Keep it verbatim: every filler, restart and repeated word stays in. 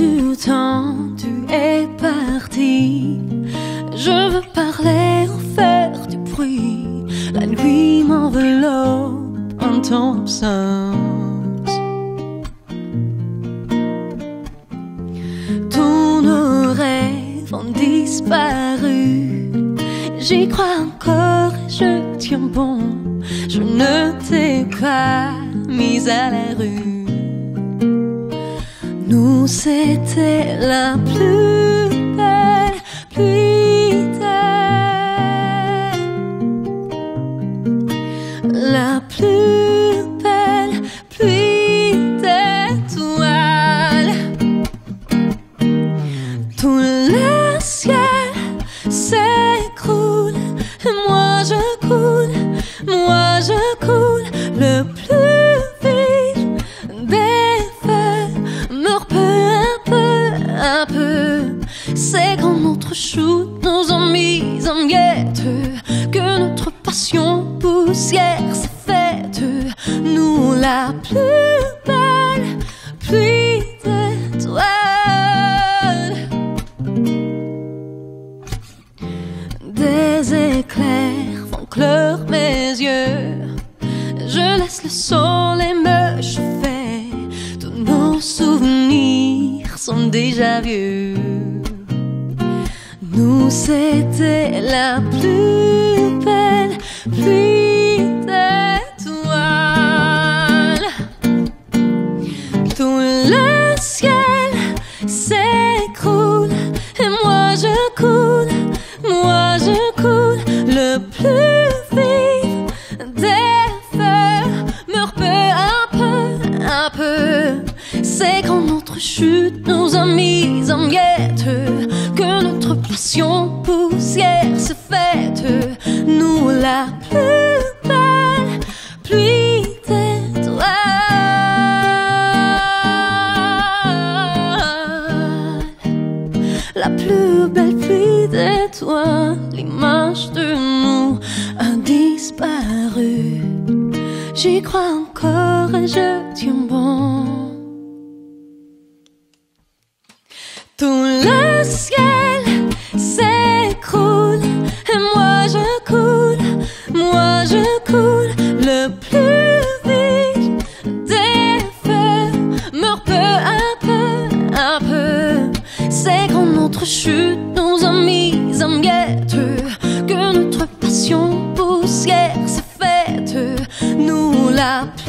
du temps, tu es parti. Je veux parler ou faire du bruit. La nuit m'enveloppe en ton absence. Tous nos rêves ont disparu. J'y crois encore et je tiens bon. Je ne t'ai pas mise à la rue. Nous c'était la plus belle pluie d'été, la plus belle pluie d'étoiles. Tout le ciel s'écroule et moi je coule, moi je coule. Le plus vif des feux meurt peu à peu à peu. C'est quand notre chute nous a mis en miettes que notre passion poussière s'est faite. Nous la plus belle pluie d'étoiles. Des éclairs font clore mes yeux. Je laisse le soleil me chauffer. Tous nos souvenirs sont déjà vieux. Nous c'était la plus belle pluie d'étoiles. Tout le ciel s'écroule et moi je coule, moi je coule. Le plus vif des feux meurt peu à peu à peu. C'est quand notre chute nous a mis en miettes que notre passion poussière s'est faite. Nous la plus belle pluie d'étoiles, la plus belle pluie d'étoiles. L'image de nous a disparu. J'y crois encore et je tiens bon. Tout le ciel s'écroule et moi je coule, moi je coule. Le plus vif des feux meurt peu à peu à peu. C'est quand notre chute nous a mis en miettes que notre passion poussière s'est faite. Nous la